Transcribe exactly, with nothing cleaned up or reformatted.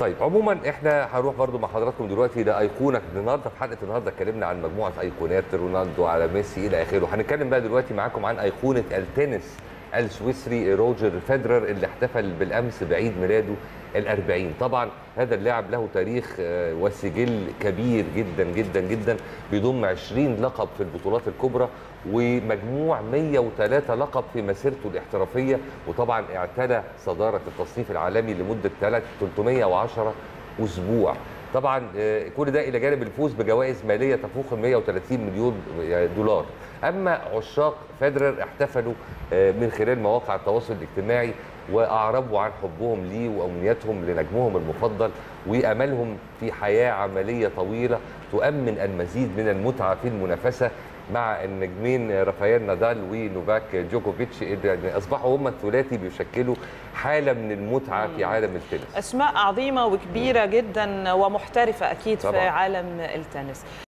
طيب عموما احنا هنروح برضو مع حضراتكم دلوقتي لايقونه النهارده. في حلقه النهارده اتكلمنا عن مجموعه ايقونات، رونالدو على ميسي الى اخره. هنتكلم بقى دلوقتي معاكم عن ايقونه التنس السويسري روجر فيدرر اللي احتفل بالامس بعيد ميلاده الأربعين. طبعا هذا اللاعب له تاريخ وسجل كبير جدا جدا جدا، بيضم عشرين لقب في البطولات الكبرى ومجموع مئة وثلاثة لقب في مسيرته الاحترافيه، وطبعا اعتلى صداره التصنيف العالمي لمده ثلاثمئة وعشرة اسبوع. طبعا كل ده الى جانب الفوز بجوائز ماليه تفوق ال مئة وثلاثين مليون دولار. اما عشاق فيدرر احتفلوا من خلال مواقع التواصل الاجتماعي واعربوا عن حبهم ليه وامنيتهم لنجمهم المفضل واملهم في حياه عمليه طويله تؤمن المزيد من المتعه في المنافسه مع النجمين رافائيل نادال ونوفاك جوكوفيتش اللي اصبحوا هم الثلاثي بيشكلوا حاله من المتعه في عالم التنس. اسماء عظيمه وكبيره جدا ومحترفه اكيد طبعا في عالم التنس.